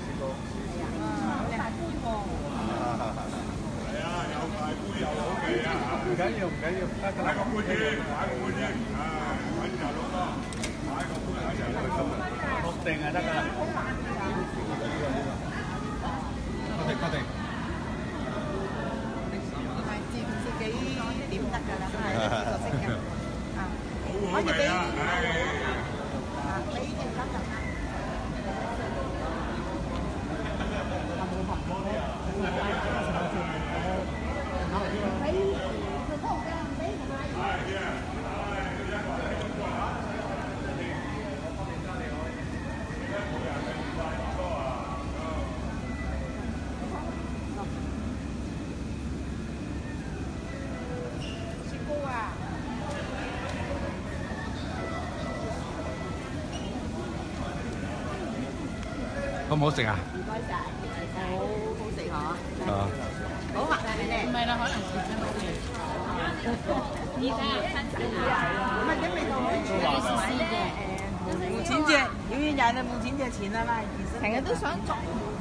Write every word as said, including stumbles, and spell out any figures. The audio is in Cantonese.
試過。 大杯喎。 係啊，有大杯又好味啊！ 唔緊要，唔緊要，得㗎。 買個杯先，買個杯先，啊，揾就攞多，買個杯揾就攞多。 確定係得㗎啦。確定確定。 係自唔自己點得㗎啦，係呢個識嘅。啊， 好好味啊！唉， 啊，俾條粒就啱。雪糕啊！ 好唔好食啊？ 唔該晒，好好食嗬。 啊！ 好滑啊你哋。唔係啦，可能係真係。依家三十啊，唔係啲味道好似係絲絲嘅。誒，母親節，永遠人嘅母親節前啊嘛，成日都想做。